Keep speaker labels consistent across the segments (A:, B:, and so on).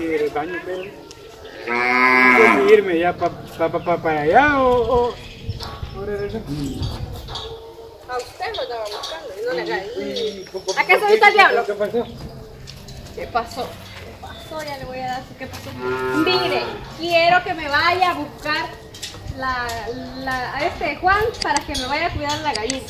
A: ir al baño, pero no sé si irme ya para allá o regresar.
B: A usted lo estaba buscando y no le cae. ¿A qué se dedica el diablo?
A: ¿Qué pasó?
B: ¿Qué pasó? ¿Qué pasó? Ya le voy a dar su qué pasó. Mire, quiero que me vaya a buscar a este Juan para que me vaya a cuidar la gallina.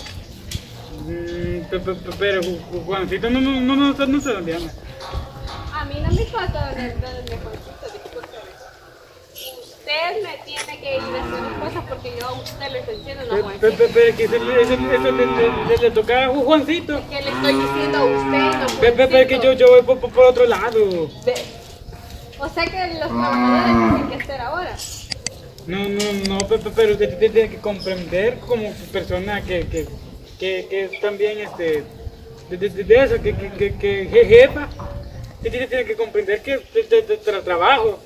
A: Pero Juancito no sé dónde anda.
B: A mí no me importa dónde Juancito, discúlpeme. Usted me tiene que ir a hacer cosas porque yo a usted le estoy diciendo no a Juancito.
A: Pero que eso le toca a Juancito.
B: Es que le estoy diciendo a usted no a Juancito.
A: Pero que yo voy por otro lado.
B: O sea que los trabajadores tienen que hacer ahora.
A: No, pero usted tiene que comprender como persona que es también de eso, que jefa. Usted tiene que comprender que es trabajo.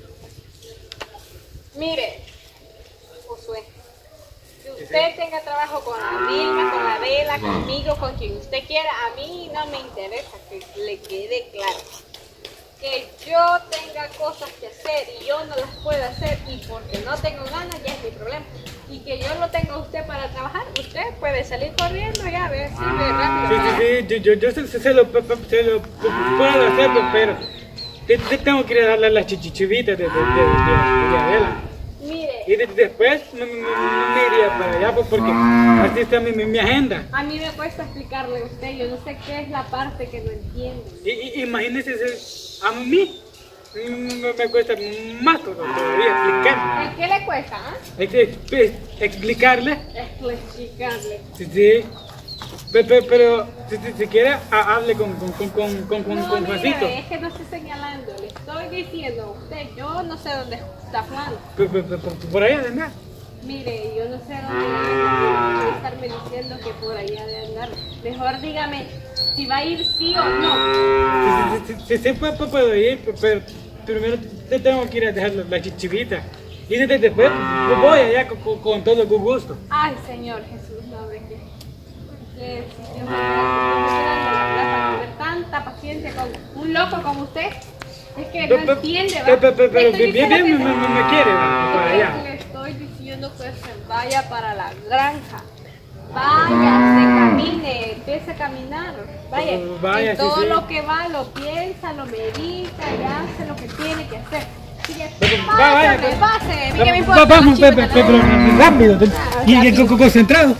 B: Mire, Josué, si usted tenga trabajo con la Vilma, con la Adela, conmigo, con quien usted quiera, a mí no me interesa, que le quede claro. Que yo tenga cosas que hacer y yo no las pueda hacer y porque no tengo ganas ya es mi problema. Y que yo lo tenga a usted para trabajar, usted puede salir corriendo ya, a ver, sirve rápido.
A: Yo se lo puedo hacer, pero te tengo que ir a darle las chichivitas de Adela.
B: Mire.
A: Y después me iría para allá porque así está mi agenda.
B: A mí me cuesta explicarle a usted, yo no sé qué es la parte que no entiendo.
A: Imagínese, a mí me cuesta más todavía explicar.
B: ¿Qué le cuesta?
A: Explicarle.
B: Explicarle.
A: Sí. Pero si quiere, hable con Juancito.
B: Es que no estoy señalando, le estoy diciendo a usted, yo no sé dónde está Juan.
A: Por allá de andar.
B: Mire, yo no sé dónde debe estarme diciendo que por allá de andar. Mejor dígame si va a ir sí o no.
A: Sí, puedo ir, pero primero te tengo que ir a dejar la chichivita. Y después voy allá con todo gusto.
B: Ay, Señor Jesús, no, hombre, que si Dios me da tener tanta paciencia con un loco como usted. Es que no entiende, ¿va?
A: Pero bien me quiere, ¿va? Para allá.
B: Le estoy diciendo que se vaya para la granja. Vaya, se camine, empiece a caminar. Vaya, todo lo que va lo piensa, lo medita y hace lo que tiene que hacer. Pase, ¿qué me importa?
A: Vamos, Pepe, rápido y concentrado.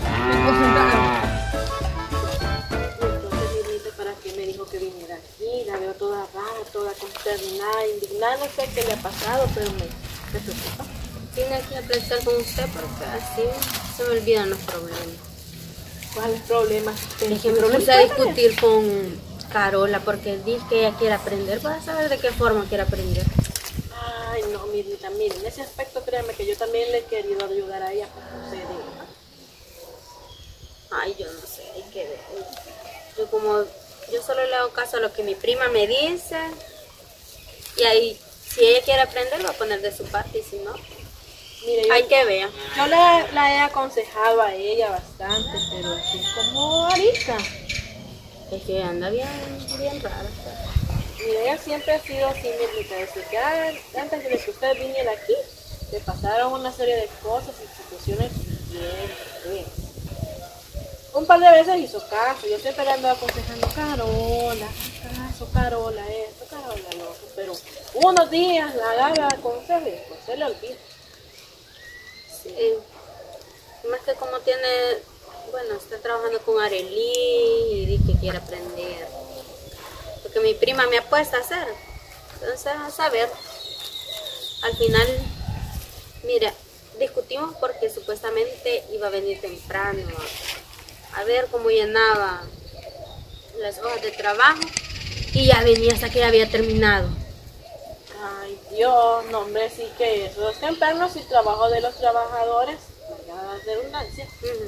B: Indignada, no sé qué le ha pasado, pero me preocupa.
C: Vine aquí a platicar con usted porque así se me olvidan los problemas.
B: ¿Cuáles problemas?
C: Es que me puse a discutir con Carola porque dice que ella quiere aprender. ¿Vas a saber de qué forma quiere aprender?
B: Ay, no, Mirita, miren, en ese aspecto créanme que yo también le he querido ayudar a ella, como usted diga.
C: Ay, yo no sé, hay que ver. Yo solo le hago caso a lo que mi prima me dice. Y ahí, si ella quiere aprender, va a poner de su parte, y si no,
B: mire,
C: hay que ver.
B: Yo la he aconsejado a ella bastante, pero así como ahorita.
C: Es que anda bien rara.
B: Mire, ella siempre ha sido así, Mirita, desde que antes de que usted viniera aquí, le pasaron una serie de cosas y situaciones bien. Un par de veces hizo caso, yo siempre le ando aconsejando, Carola, Carola esto, Carola lo otro, pero unos días la agarra a consejo y después se le olvida.
C: Sí. Más que como está trabajando con Arely y dice que quiere aprender. Porque mi prima me apuesta a hacer. Entonces, a saber. Al final, mira, discutimos porque supuestamente iba a venir temprano a ver cómo llenaba las hojas de trabajo y ya venía hasta que ya había terminado.
B: Ay Dios, no hombre, sí que eso es temprano, si trabajo de los trabajadores, valga la redundancia,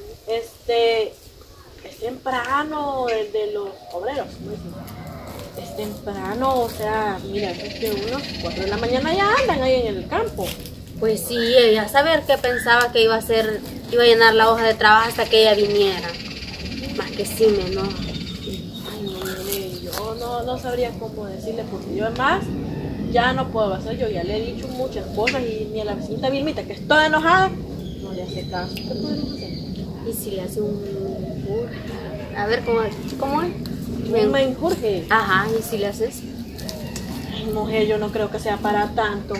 B: es temprano el de los obreros, es temprano, o sea, mira, es que unos 4 de la mañana ya andan ahí en el campo.
C: Pues sí, ella a saber qué pensaba que iba a llenar la hoja de trabajo hasta que ella viniera. Más que sí me enoja.
B: Ay, no, yo no sabría cómo decirle, porque yo además
D: ya no puedo hacer, yo ya le he dicho muchas cosas y ni a la vecinita Vilmita, que es toda enojada, no le hace caso. ¿Qué podemos hacer?
C: ¿Y si le hace un... A ver, ¿cómo es?
D: Un menjurje.
C: Ajá, ¿y si le haces?
D: Ay, mujer, yo no creo que sea para tanto.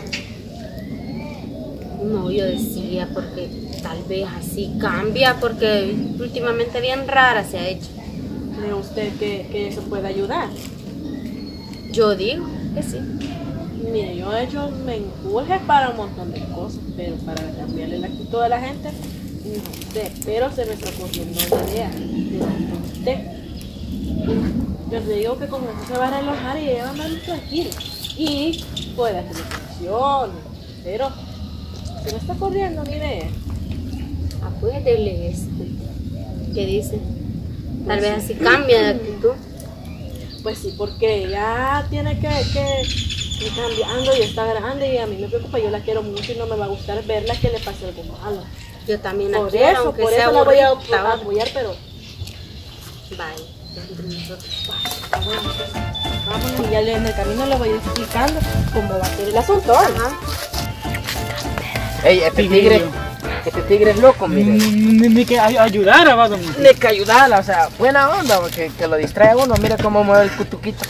C: No, yo decía porque tal vez así cambia, porque últimamente bien rara se ha hecho.
D: ¿Cree usted que eso puede ayudar?
C: Yo digo que sí.
D: Mire, yo he hecho menjurjes para un montón de cosas, pero para cambiarle la actitud a la gente, no sé. Pero se me está ocurriendo una idea de usted. Yo te digo que con eso se va a relajar y ella va a andar tranquila. Y puede hacer reflexiones, pero se me está corriendo una idea.
C: Ah, pues dele esto. ¿Qué dice? Tal vez así cambia de actitud.
D: Pues sí, porque ella tiene que ir cambiando y está grande y a mí me preocupa, yo la quiero mucho y no me va a gustar verla que le pase algo malo.
C: Yo también la
D: Por
C: quiero,
D: eso,
C: aunque
D: por
C: sea
D: eso la voy a
C: aburrida.
D: apoyar, pero
C: Vaya, entre nosotros.
D: está bueno, entonces, vámonos y ya en el camino le voy a ir explicando cómo va a ser el asunto.
C: Ajá.
E: Ey, este tigre es loco, mire.
A: Ni que ayudara, va, don.
E: Ni que ayudarla, o sea, buena onda, porque que lo distrae a uno, mira cómo mueve el cutuquito.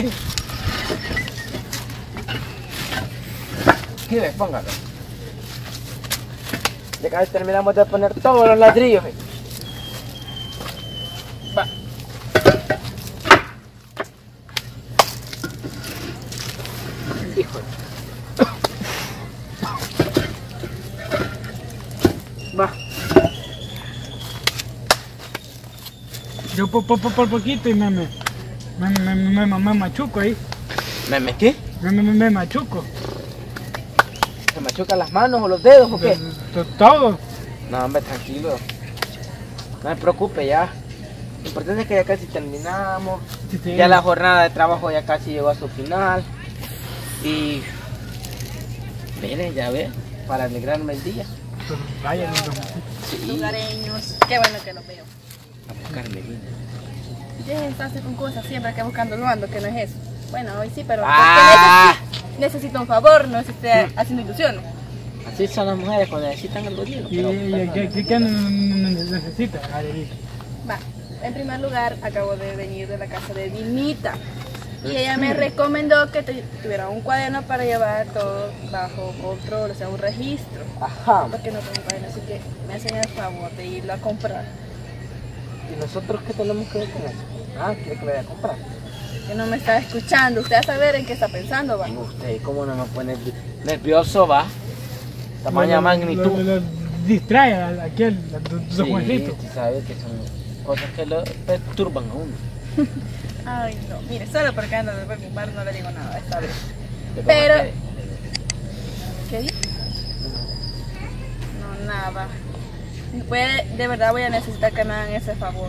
E: Aquí ves, póngalo. Ya casi terminamos de poner todos los ladrillos. Va. Híjole. Va.
A: Yo por poquito y me machuco ahí.
E: ¿Me metí?
A: Me machuco.
E: ¿Se machucan las manos o los dedos o qué?
A: Todo.
E: No, hombre, tranquilo. No me preocupe ya. Lo importante es que ya casi terminamos.
A: Sí.
E: Ya la jornada de trabajo ya casi llegó a su final. Y... Miren, ya ve, para alegrarme el día.
A: Pues vaya, don.
E: Sí.
F: Lugareños, qué bueno que los veo.
E: A buscarme vino.
F: Dejen de estarse con cosas siempre que buscando lo ando, que no es eso. Bueno, hoy sí, pero
E: Ah.
F: porque necesito un favor, no se esté haciendo ilusiones.
E: Así son las mujeres cuando necesitan algo lleno.
A: ¿Y qué necesita? Adelita.
F: Va, en primer lugar, acabo de venir de la casa de Vilmita. Y ella me recomendó que tuviera un cuaderno para llevar todo bajo control, o sea, un registro.
E: Ajá.
F: Porque no tengo un cuaderno, así que me hacen el favor de irlo a comprar.
E: ¿Y nosotros qué tenemos que ver con eso? Ah, ¿quiere que lo vaya a comprar?
F: Que no me está escuchando, usted va a saber en qué está pensando, va.
E: Y usted, ¿cómo no me pone nervioso, va? Tamaña magnitud.
A: Lo distrae aquí al
E: Sí,
A: jovencito.
E: sí sabes que son cosas que lo perturban a uno.
F: Ay, no, mire, solo porque ando de preocupar no le digo nada esta vez.
E: De cómo
F: Pero-
E: que-
F: ¿Qué dice? No, nada. De verdad voy a necesitar que me hagan ese favor.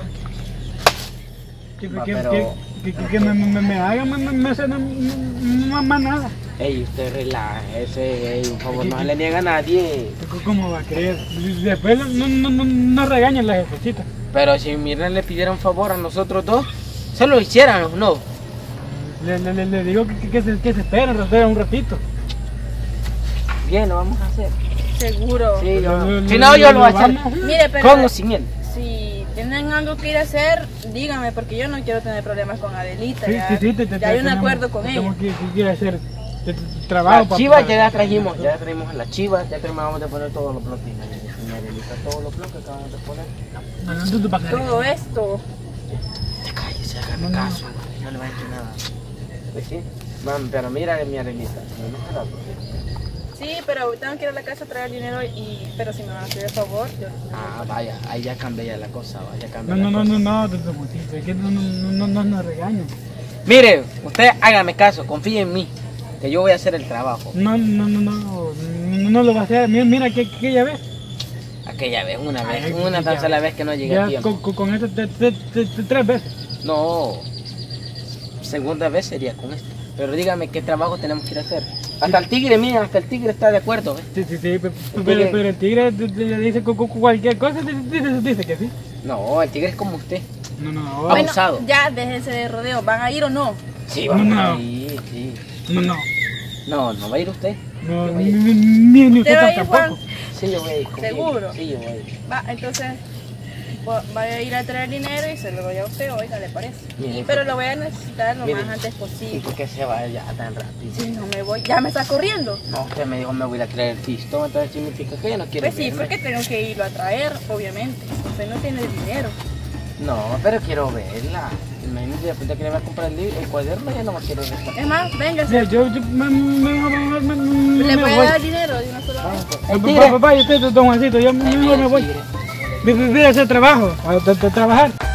A: Que me haga más nada.
E: Ey, usted relájese, ey, por favor, no se le niega a nadie.
A: ¿Cómo va a creer? Después no regañan las jefecitas.
E: Pero si Mirna le pidiera un favor a nosotros dos, se lo hicieran, ¿o no?
A: Le digo que se esperen un ratito.
E: Bien, lo vamos a hacer.
F: Seguro.
E: Sí,
A: Lo-
E: si no, yo lo voy a hacer
A: vamos.
F: Mire, pero
E: con o sin él.
F: si tienen algo que ir a hacer, díganme, porque yo no quiero tener problemas con Adelita. Ya, ya hay un
A: tenemos-
F: acuerdo con ella.
A: Tenemos que hacer trabajo.
E: Las chivas ya las trajimos, ya trajimos a las chivas, ya terminamos de poner todos los bloques. Todos los bloques que acabamos de poner.
F: Todo esto.
E: Cállese, hágame caso, no le va a decir nada. Pues sí, mami, pero mira mi Arenita, no me está dando.
F: Sí, pero tengo que ir a la casa a traer dinero, pero si me van a hacer el favor, yo...
E: Ah, vaya, ahí ya cambia ya la cosa, va, ya cambia
A: No,
E: la cosa.
A: es que no regañen.
E: Mire, usted hágame caso, confíe en mí, que yo voy a hacer el trabajo.
A: No lo va a hacer. Mira que ya ves.
E: Aquella vez, una vez,
A: Ay,
E: una
A: ya
E: tan sola
A: ves.
E: vez que no llegué a
A: Ya
E: tiempo.
A: con esto 3 veces.
E: No, segunda vez sería con esto. Pero dígame qué trabajo tenemos que ir a hacer. Hasta el tigre, mira, hasta el tigre está de acuerdo, ¿ves?
A: Sí, pero el tigre le dice cualquier cosa, dice que sí.
E: No, el tigre es como usted.
A: No.
E: Bueno, abusado.
F: ya déjense de rodeo, ¿van a ir o no?
E: Sí,
A: vamos
E: vamos
A: No.
E: ahí, sí.
A: No.
E: No, no va a ir usted.
A: No,
E: Yo voy a ir.
A: ni
F: ¿Te va a
A: usted
F: ir, Juan?
A: tampoco.
E: Sí, yo voy a ir. confíe.
F: ¿Seguro?
E: Sí, yo voy a ir.
F: Va, entonces vaya a ir a traer dinero y se lo doy a usted, oiga, ¿le parece?
E: Mire,
F: Pero lo voy a necesitar lo
E: mire.
F: más antes
E: ¿Y
F: posible.
E: por qué se va ya tan rápido?
F: Si no me voy, ya me está corriendo.
E: No, usted me dijo me voy a ir a traer el pistón, entonces significa que yo no quiero
F: Pues sí,
E: verme.
F: porque tengo que irlo a traer, obviamente. Usted no tiene dinero.
E: No, pero quiero verla. Imagínate, después de que le va a comprar el cuaderno, ya no me quiero ver.
F: Es más, véngase.
A: Mira, yo
F: Le
A: me
F: voy a
A: voy.
F: dar dinero de una sola vez.
E: El tigre.
A: Papá, yo estoy don Juancito, yo mejor me voy. Voy a hacer trabajo, a trabajar.